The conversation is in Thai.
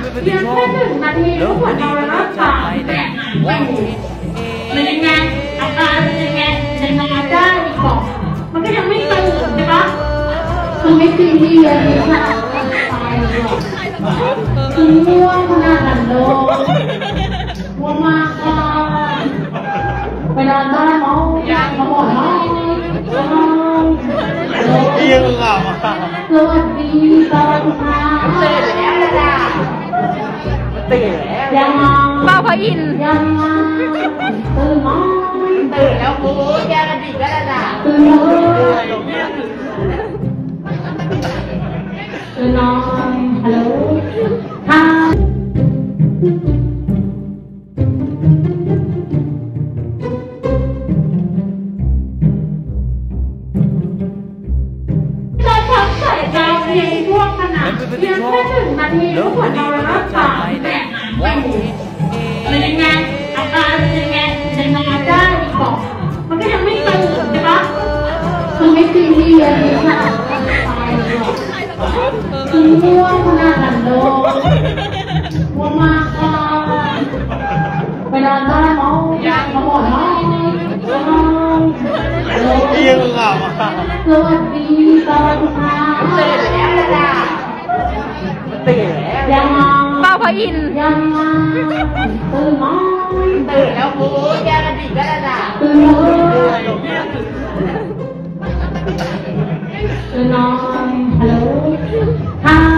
เพียงแค่1 นาทีก็ปวดนอนแล้วค่ะมันยังไงอาการเป็นยังไงยังนอนได้อีกบอกมันก็ยังไม่ตื่นใช่ปะมันไม่ตื่นที่เรียนค่ะคือง่วงขนาดนั้นเลยง่วงมากค่ะไปนอนได้มั้งมาบอกน้องเอียงอ่ะสวัสดีตอนเช้าตื่นแล้วล่ะตื่นแล้วยังเฝ้าพระอินทร์ยังตื่นมั้งตื่นแล้วกูแกระดิบแล้วล่ะตื่นเลยตื่นนอนฮัลโหลค่ะเพียงแค่1 นาทีก็ปวดนอนแล้วค่ะมันยังไงอาการเป็นยังไงยังนอนได้อีกบอกมันก็ยังไม่ตื่นใช่ปะมันไม่ตื่นที่เรียนค่ะคือง่วงขนาดนั้นเลยง่วงมากค่ะไปนอนได้มั้งมาบอกน้องเอียงอ่ะสวัสดีตอนเช้าตื่นแล้วล่ะตื่นแล้วยังเฝ้าพระอินทร์ยังตื่นมั้งตื่นแล้วกูแกระดิบแล้วล่ะตื่นเลยตื่นนอนฮัลโหลค่ะ